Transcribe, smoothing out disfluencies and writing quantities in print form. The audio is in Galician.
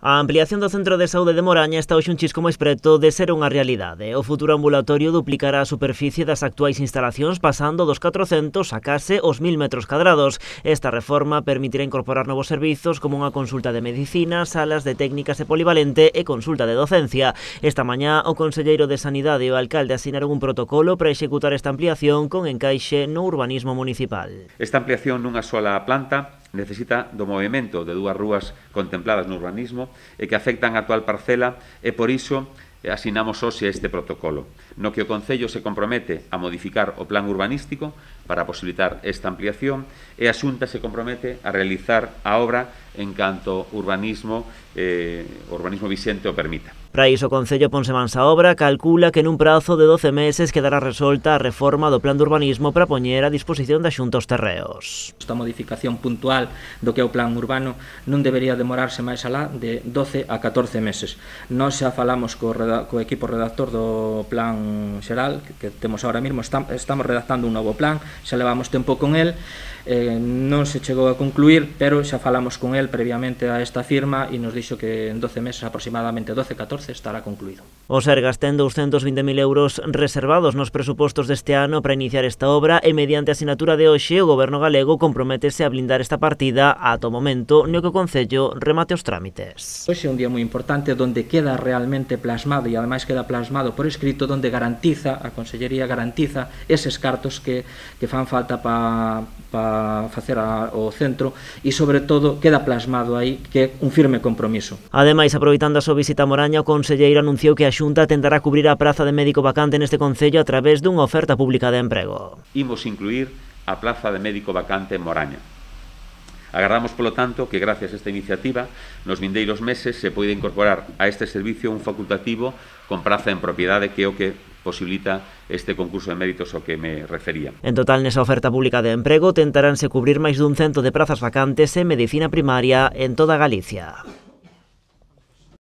A ampliación do Centro de Saúde de Moraña está hoxe un chisco máis preto de ser unha realidade. O futuro ambulatorio duplicará a superficie das actuais instalacións pasando dos 400 a case os 1000 metros cadrados. Esta reforma permitirá incorporar novos servizos como unha consulta de medicina, salas de técnicas e polivalente e consulta de docencia. Esta mañá o conselleiro de Sanidade e o alcalde asinaron un protocolo para executar esta ampliación con encaixe no urbanismo municipal. Esta ampliación nunha sola planta necesita do movimento de dúas rúas contempladas no urbanismo e que afectan a actual parcela e por iso asinamos hoxe este protocolo, no que o Concello se compromete a modificar o plan urbanístico para posibilitar esta ampliación e a Xunta se compromete a realizar a obra en canto o urbanismo vixente o permita. Para iso, o Concello ponse mans á obra, calcula que nun prazo de 12 meses quedará resolta a reforma do plan de urbanismo para poñer a disposición da Xunta os terreos. Esta modificación puntual do que é o plan urbano non debería demorarse máis alá de 12 a 14 meses. Nós xa falamos co equipo redactor do plan xeral que temos ahora mesmo, estamos redactando un novo plan, xa levamos tempo con el, non se chegou a concluir, pero xa falamos con el previamente a esta firma e nos dixo que en 12 meses, aproximadamente 12-14, estará concluído. O Sergas ten 220.000 euros reservados nos presupostos deste ano para iniciar esta obra e mediante a asinatura de hoxe o Goberno galego comprométese a blindar esta partida ata o momento no que o Concello remate os trámites. Hoxe é un día moi importante onde queda realmente plasmado e ademais queda plasmado por escrito onde garantiza, a Consellería garantiza eses cartos que fan falta para facer o centro e sobre todo queda plasmado aí que é un firme compromiso. Ademais, aproveitando a súa visita a Moraña, o conselleiro anunciou que a Xunta tentará cubrir a praza de médico vacante neste concello a través dunha oferta pública de emprego. Imos incluir a plaza de médico vacante en Moraña. Agardamos, polo tanto, que gracias a esta iniciativa nos vindeiros meses se poida incorporar a este servicio un facultativo con praza en propiedade, que é o que posibilita este concurso de méritos ao que me refería. En total, nesa oferta pública de emprego tentaránse cubrir máis dun cento de prazas vacantes en medicina primaria en toda Galicia.